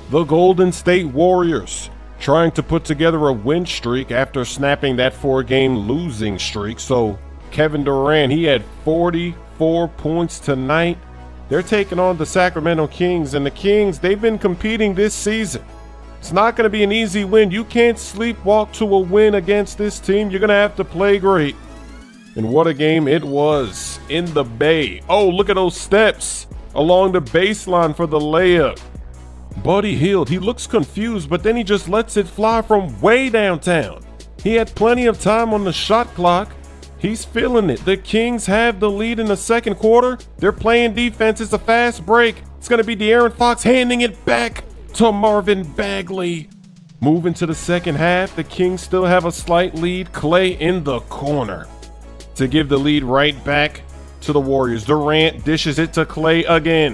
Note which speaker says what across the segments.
Speaker 1: The Golden State Warriors trying to put together a win streak after snapping that 4-game losing streak. So Kevin Durant, he had 44 points tonight. They're taking on the Sacramento Kings, and the Kings, they've been competing this season. It's not going to be an easy win. You can't sleepwalk to a win against this team. You're going to have to play great. And what a game it was in the Bay. Oh, look at those steps along the baseline for the layup. Buddy Hield, he looks confused, but then he just lets it fly from way downtown. He had plenty of time on the shot clock. He's feeling it. The Kings have the lead in the second quarter. They're playing defense. It's a fast break. It's going to be De'Aaron Fox handing it back to Marvin Bagley. Moving to the second half, the Kings still have a slight lead. Clay in the corner to give the lead right back to the Warriors. Durant dishes it to Clay again.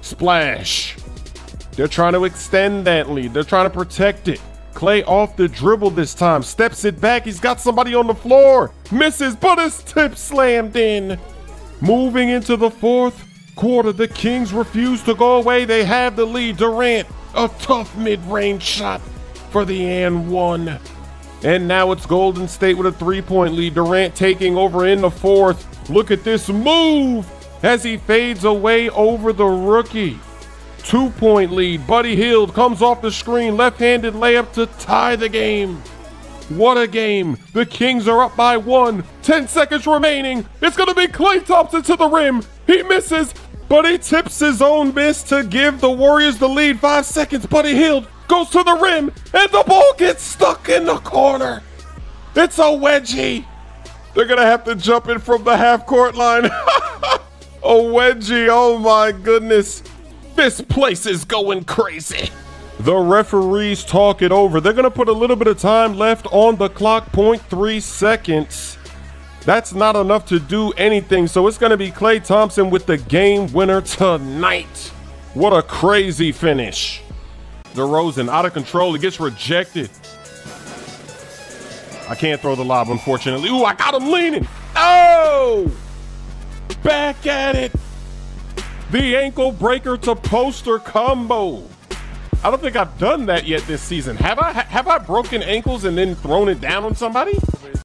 Speaker 1: Splash. They're trying to extend that lead. They're trying to protect it. Clay off the dribble this time. Steps it back. He's got somebody on the floor. Misses, but his tip slammed in. Moving into the fourth quarter, the Kings refuse to go away. They have the lead. Durant, a tough mid-range shot for the and one. And now it's Golden State with a 3-point lead. Durant taking over in the fourth. Look at this move as he fades away over the rookie. 2-point lead. Buddy Hield comes off the screen. Left-handed layup to tie the game. What a game. The Kings are up by 1. 10 seconds remaining. It's going to be Klay Thompson to the rim. He misses, but he tips his own miss to give the Warriors the lead. 5 seconds. Buddy Hield goes to the rim, and the ball gets stuck in the corner. It's a wedgie. They're going to have to jump in from the half-court line. A wedgie. Oh, my goodness. This place is going crazy. The referees talk it over. They're going to put a little bit of time left on the clock, 0.3 seconds. That's not enough to do anything, so it's going to be Klay Thompson with the game winner tonight. What a crazy finish. DeRozan out of control. He gets rejected. I can't throw the lob, unfortunately. Ooh, I got him leaning. Oh! Back at it. The ankle breaker to poster combo. I don't think I've done that yet this season. Have I broken ankles and then thrown it down on somebody?